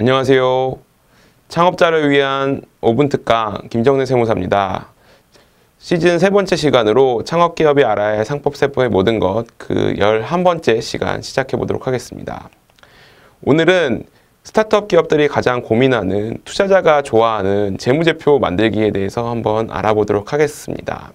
안녕하세요. 창업자를 위한 5분 특강 김정래 세무사입니다. 시즌 3번째 시간으로 창업기업이 알아야 할 상법세법의 모든 것 그 11번째 시간 시작해 보도록 하겠습니다. 오늘은 스타트업 기업들이 가장 고민하는 투자자가 좋아하는 재무제표 만들기에 대해서 한번 알아보도록 하겠습니다.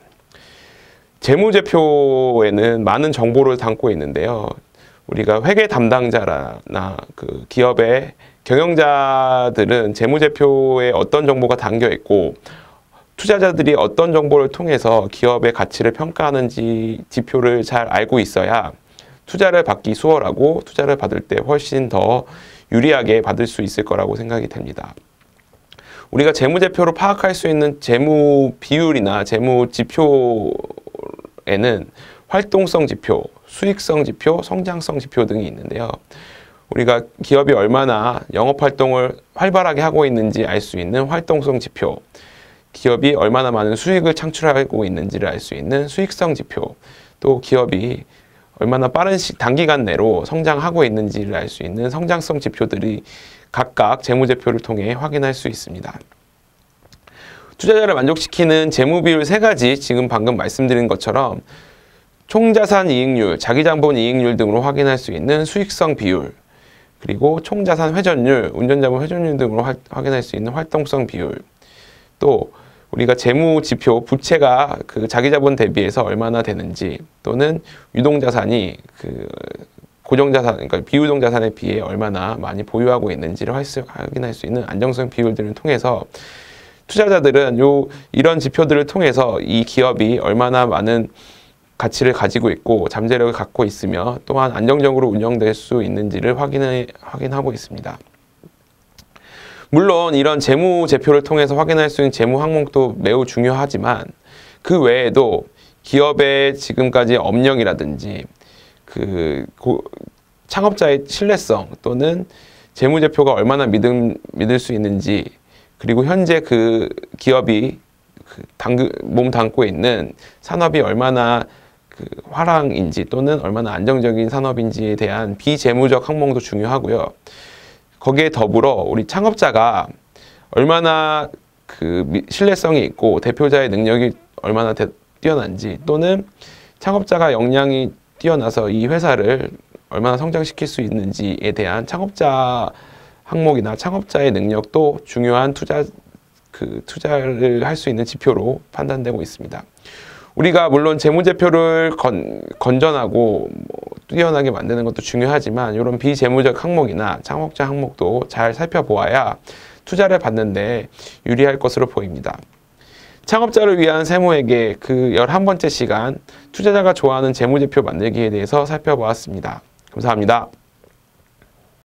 재무제표에는 많은 정보를 담고 있는데요. 우리가 회계 담당자나 그 기업의 경영자들은 재무제표에 어떤 정보가 담겨 있고 투자자들이 어떤 정보를 통해서 기업의 가치를 평가하는지 지표를 잘 알고 있어야 투자를 받기 수월하고 투자를 받을 때 훨씬 더 유리하게 받을 수 있을 거라고 생각이 됩니다. 우리가 재무제표로 파악할 수 있는 재무 비율이나 재무 지표에는 활동성 지표, 수익성 지표, 성장성 지표 등이 있는데요. 우리가 기업이 얼마나 영업활동을 활발하게 하고 있는지 알 수 있는 활동성 지표, 기업이 얼마나 많은 수익을 창출하고 있는지를 알 수 있는 수익성 지표, 또 기업이 얼마나 빠른 단기간 내로 성장하고 있는지를 알 수 있는 성장성 지표들이 각각 재무제표를 통해 확인할 수 있습니다. 투자자를 만족시키는 재무 비율 3가지, 지금 방금 말씀드린 것처럼 총자산 이익률, 자기자본 이익률 등으로 확인할 수 있는 수익성 비율, 그리고 총자산 회전율, 운전자본 회전율 등으로 확인할 수 있는 활동성 비율, 또 우리가 재무 지표, 부채가 그 자기자본 대비해서 얼마나 되는지, 또는 유동자산이 그 고정자산, 그러니까 비유동자산에 비해 얼마나 많이 보유하고 있는지를 확인할 수 있는 안정성 비율들을 통해서 투자자들은 이런 지표들을 통해서 이 기업이 얼마나 많은 가치를 가지고 있고 잠재력을 갖고 있으며 또한 안정적으로 운영될 수 있는지를 확인하고 있습니다. 물론 이런 재무제표를 통해서 확인할 수 있는 재무 항목도 매우 중요하지만 그 외에도 기업의 지금까지 업력이라든지 창업자의 신뢰성 또는 재무제표가 얼마나 믿을 수 있는지, 그리고 현재 그 기업이 몸 담고 있는 산업이 얼마나 화랑인지 또는 얼마나 안정적인 산업인지에 대한 비재무적 항목도 중요하고요. 거기에 더불어 우리 창업자가 얼마나 신뢰성이 있고 대표자의 능력이 얼마나 뛰어난지, 또는 창업자가 역량이 뛰어나서 이 회사를 얼마나 성장시킬 수 있는지에 대한 창업자 항목이나 창업자의 능력도 중요한 투자를 할 수 있는 지표로 판단되고 있습니다. 우리가 물론 재무제표를 건전하고 뛰어나게 만드는 것도 중요하지만 이런 비재무적 항목이나 창업자 항목도 잘 살펴보아야 투자를 받는데 유리할 것으로 보입니다. 창업자를 위한 세무회계 그 11번째 시간, 투자자가 좋아하는 재무제표 만들기에 대해서 살펴보았습니다. 감사합니다.